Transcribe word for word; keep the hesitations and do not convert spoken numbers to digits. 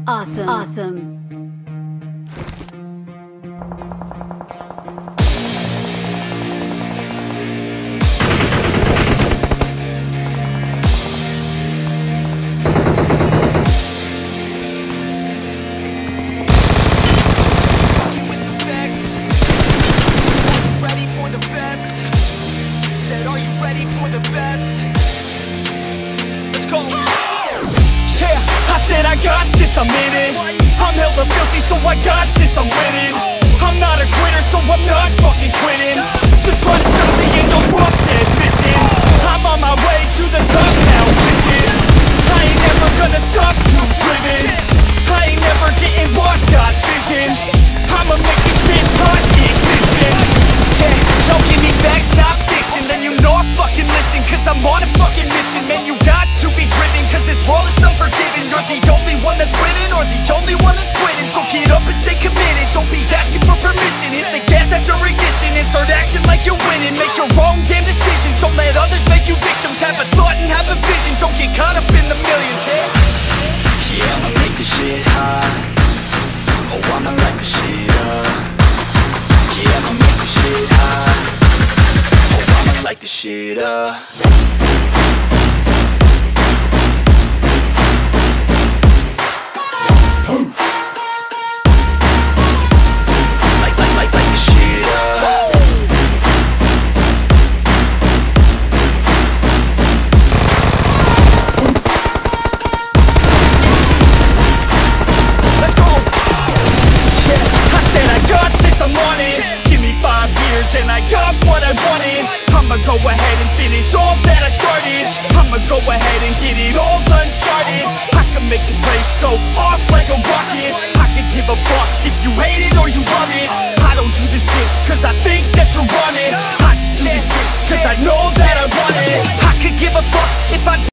Awesome. Awesome. I got this, I'm in it. I'm hella filthy, so I got this, I'm winning. I'm not a quitter, so I'm not fucking quitting. Just try to stop me and you'll drop dead missing. I'm on my way to the top now, listen. I ain't never gonna stop too driven. I ain't never getting lost, got vision. I'ma make this shit hot, ignition. Yeah, don't give me facts, not fiction. Then you know I fucking listen, cause I'm on a fucking mission. Man, you got to be driven, cause this world is unforgiving. You're the only one that's winning, or the only one that's quitting. So get up and stay committed, don't be asking for permission. Hit the gas after ignition and start acting like you're winning. Make your own damn decisions, don't let others make you victims. Have a thought and have a vision, don't get caught up in the millions. Yeah, yeah, I'ma make this shit hot. Oh, I'ma light this shit up. Yeah, I'ma make this shit hot. Oh, I'ma light this shit up. And I got what I wanted. I'ma go ahead and finish all that I started. I'ma go ahead and get it all uncharted. I can make this place go off like a rocket. I can give a fuck if you hate it or you love it. I don't do this shit cause I think that you want it. I just do this shit cause I know that I want it. I could give a fuck if I